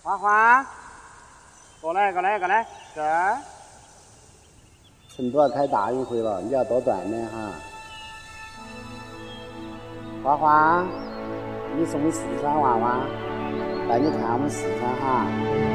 花花，过来，过来，过来，这儿。成都要开大运会了，你要多锻炼哈。花花，你是我们四川娃娃，带你看我们四川哈。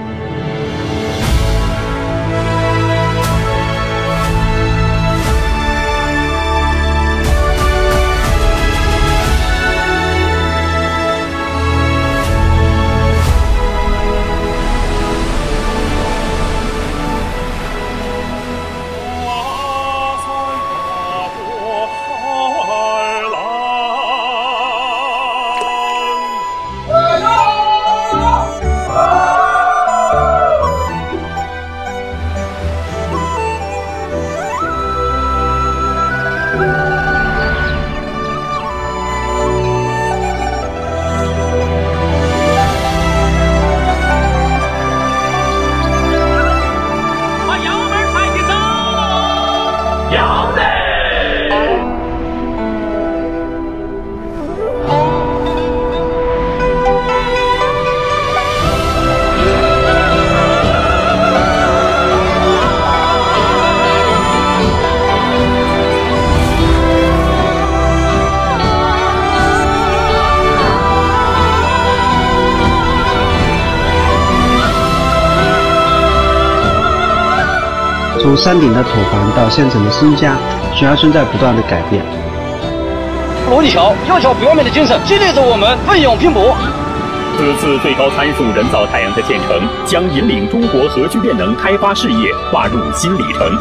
从山顶的土房到县城的新家，徐家村在不断的改变。 罗立桥要求表面的精神，激励着我们奋勇拼搏。 此次最高参数人造太阳的建成，将引领中国核聚变能开发事业跨入新里程。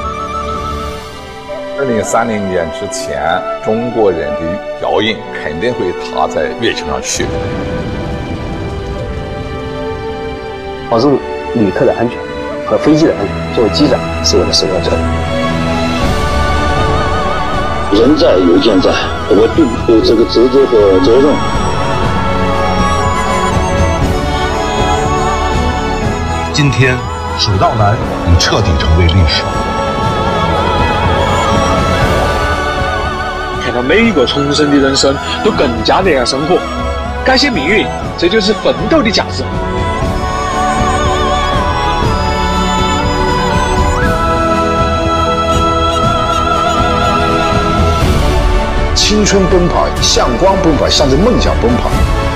2030年之前，中国人的脚印肯定会踏在月球上去， 保证旅客的安全和飞机的安全，作为机长是我的首要责任。 人在有健在，我对有这个职责和责任。 今天，水稻南已彻底成为历史。 看到每一个重生的人生都更加热爱生活，感谢命运，这就是奋斗的价值。 青春奔跑，向光奔跑，向着梦想奔跑。